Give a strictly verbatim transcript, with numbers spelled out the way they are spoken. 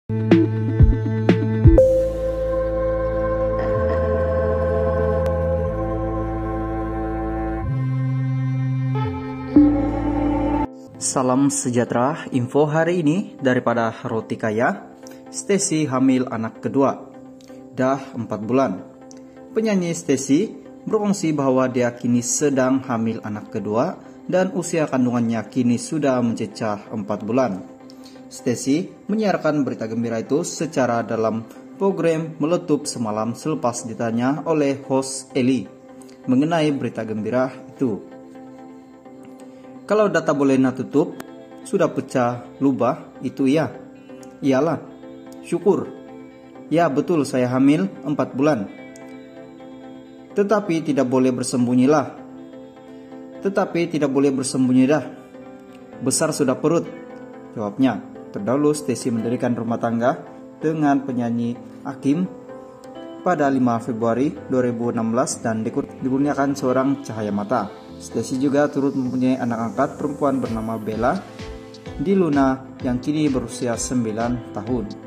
Salam sejahtera, info hari ini daripada Roti Kaya. Stacy hamil anak kedua, dah empat bulan. Penyanyi Stacy berfungsi bahwa dia kini sedang hamil anak kedua dan usia kandungannya kini sudah mencecah empat bulan. Stacy menyiarkan berita gembira itu secara dalam program Meletup semalam selepas ditanya oleh host Eli mengenai berita gembira itu. Kalau data boleh tutup, sudah pecah lubah, itu ya. Iyalah, syukur. Ya betul saya hamil empat bulan. Tetapi tidak boleh bersembunyilah. Tetapi tidak boleh bersembunyi dah. Besar sudah perut, jawabnya. Terdahulu Stacy mendirikan rumah tangga dengan penyanyi Hakim pada lima Februari dua ribu enam belas dan dikurniakan seorang cahaya mata. Stacy juga turut mempunyai anak angkat perempuan bernama Bella di Luna yang kini berusia sembilan tahun.